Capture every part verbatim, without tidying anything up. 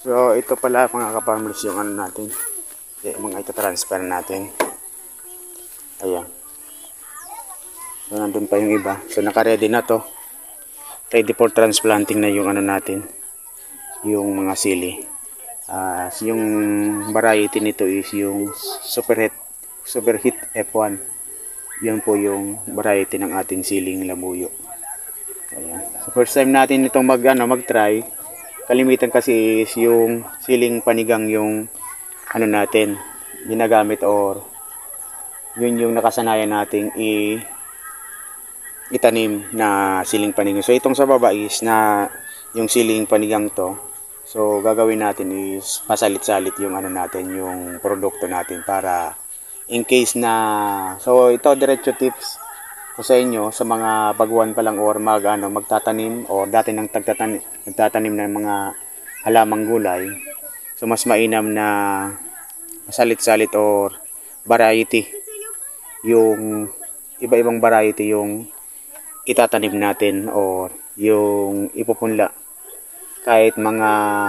So ito pala mga ka-farmers yung ano natin. Yung mga ito-transfer natin. Ayan. So nandun pa yung iba. So naka-ready na to. Ready for transplanting na yung ano natin. Yung mga sili. Uh, yung variety nito is yung Superhit, Superhit F one. Yan po yung variety ng ating siling labuyo. Ayan. So first time natin itong mag, ano, mag-try. Kalimitan kasi is yung siling panigang yung ano natin ginagamit or yun yung nakasanayan nating i itanim na siling panigang. So itong sa baba is na yung siling panigang to. So gagawin natin is pasalit-salit yung ano natin, yung produkto natin para in case na, so ito diretso tips ko sa inyo sa mga baguhan pa lang or mag ano magtatanim o dati nang tagtatanim nagtatanim ng mga halamang gulay. So mas mainam na pasalit-salit or variety, yung iba-ibang variety yung itatanim natin or yung ipupunla. Kahit mga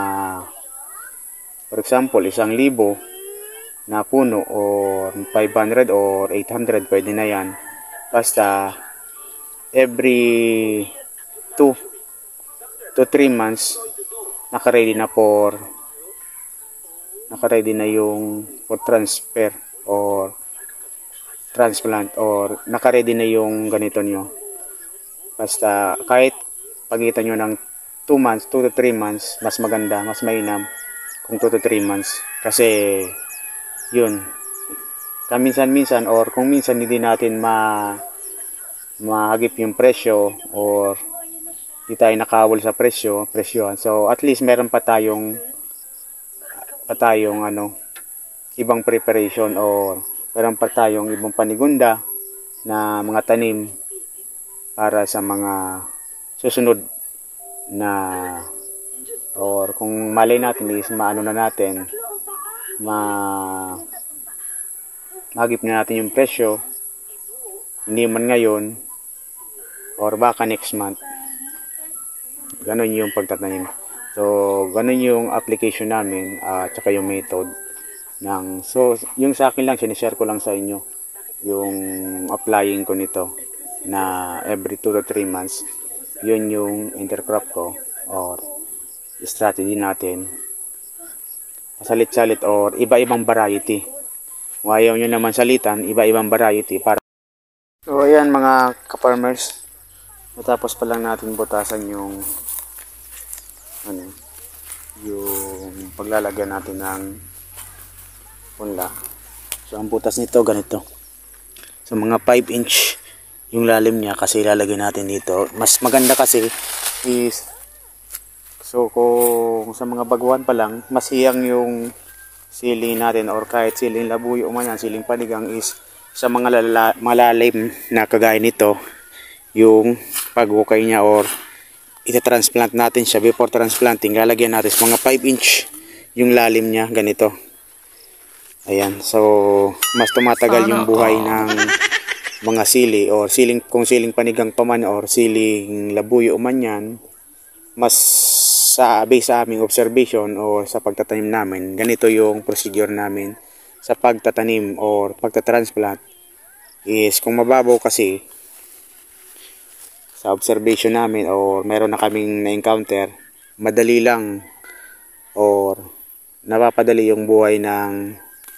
for example isang libo na puno or five hundred or eight hundred, pwede na yan. Basta every two to three months naka-ready na for naka-ready na yung for transfer or transplant or naka-ready na yung ganito nyo. Basta kahit pagitan nyo ng two months, two to three months, mas maganda, mas mainam kung two to three months. Kasi yun, kaminsan-minsan or kung minsan hindi natin ma mahagip yung presyo or di tayo nakawal sa presyo, presyo. So at least meron pa tayong pa tayong ano, ibang preparation or meron pa tayong ibang panigunda na mga tanim para sa mga susunod na or kung malay natin is maano na natin ma magip na natin yung presyo, hindi man ngayon or baka next month. Ganon yung pagtatanim. So ganon yung application namin at uh, saka yung method ng, so yung sa akin lang sinishare ko lang sa inyo yung applying ko nito na every two to three months. Yun yung intercrop ko or strategy natin, salit-salit or iba-ibang variety. Kung ayaw nyo naman salitan, iba-ibang variety para. So ayan mga ka-farmers, matapos pa lang natin butasan yung ano, yung paglalagyan natin ng punla. So ang butas nito ganito. So mga five inch yung lalim niya kasi ilalagay natin dito. Mas maganda kasi is, so kung sa mga baguhan pa lang, mas hiyang yung siling natin or kahit siling labuyo man yan, siling panigang is sa mga lala, malalim na kagaya nito, yung pag-ukay niya or ita-transplant natin siya. Before transplanting, lalagyan natin mga five inch yung lalim niya ganito. Ayan, so mas tumatagal yung buhay ng mga sili or siling, kung siling panigang pa man or siling labuyo man yan, mas sa base sa aming observation o sa pagtatanim namin, ganito yung procedure namin sa pagtatanim or pagtatransplant is kung mababaw kasi sa observation namin or meron na kaming na-encounter, madali lang or napapadali yung buhay ng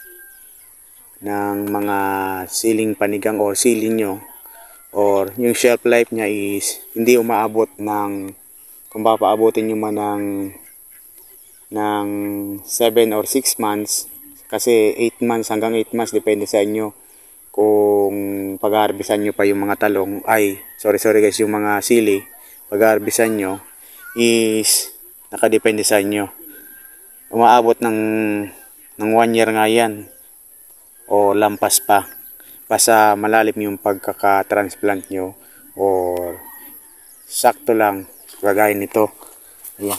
ng mga siling panigang or siling nyo or yung shelf life nya is hindi umaabot ng, kung papaabutin nyo man ng ng seven or six months, kasi eight months hanggang eight months depende sa inyo kung pag-harbisan nyo pa yung mga talong, ay sorry sorry guys, yung mga sili pag-harbisan nyo is nakadepende sa inyo. Umaabot ng ng one year nga yan o lampas pa basta malalim yung pagkaka-transplant nyo or sakto lang kagaya nito. Ayan.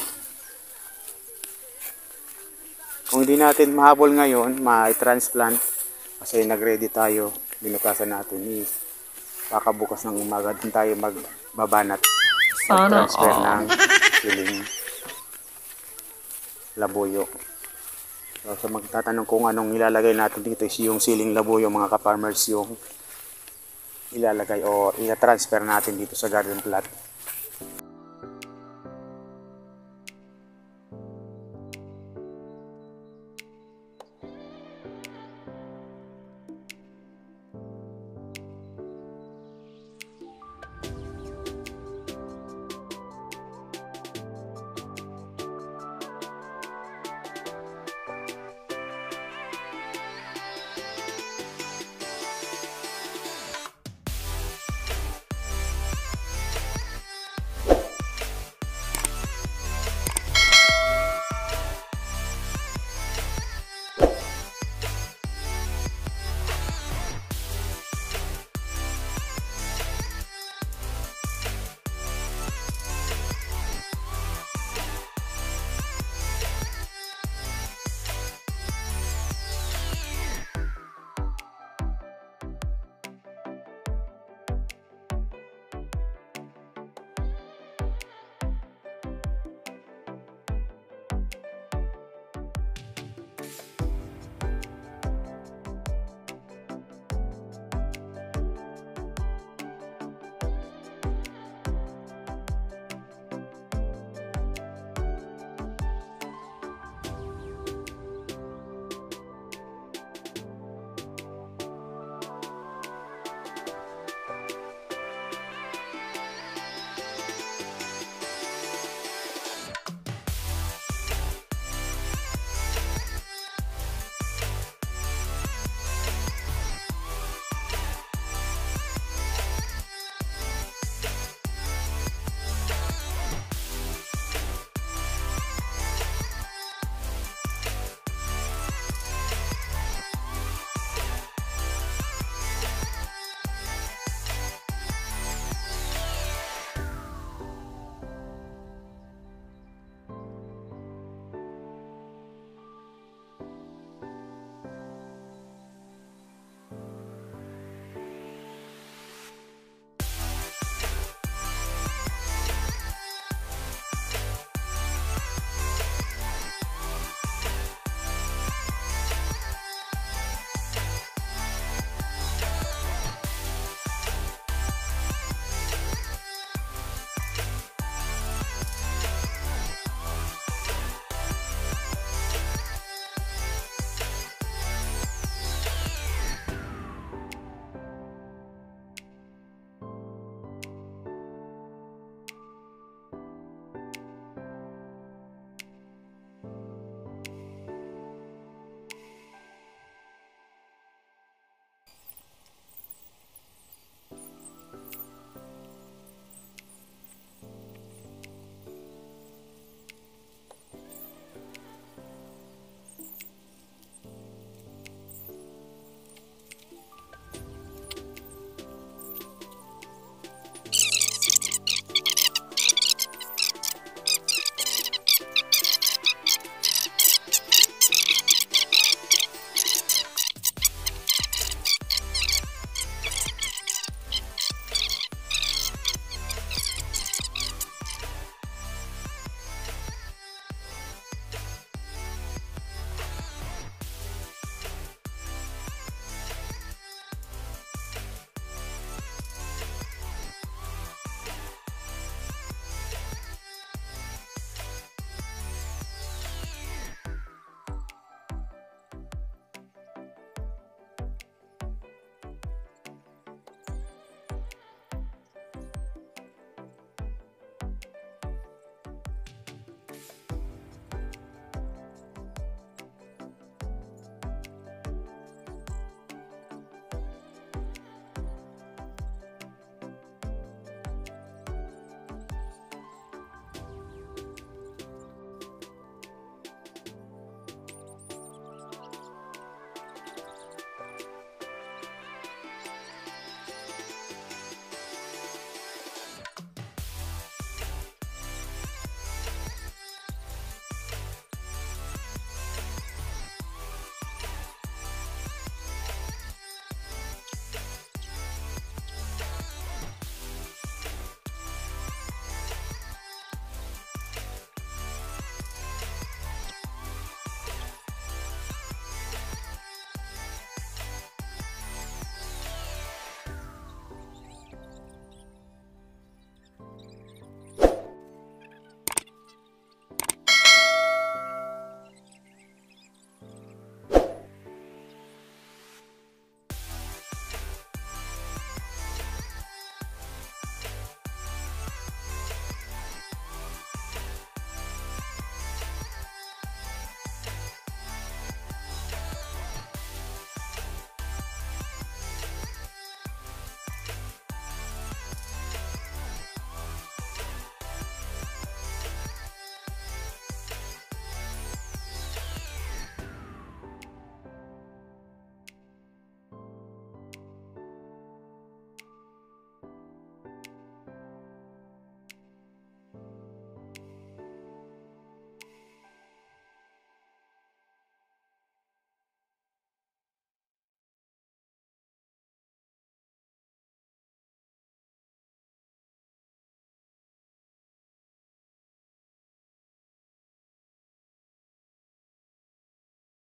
Kung hindi natin mahabol ngayon, ma-transplant kasi nag-ready tayo, binukasan natin is baka bukas ng umaga din tayo magbabanat, mag-transfer ng siling labuyo. So, sa magtatanong kung anong ilalagay natin dito is yung siling labuyo mga ka-farmers, yung ilalagay o i-transfer natin dito sa garden plot.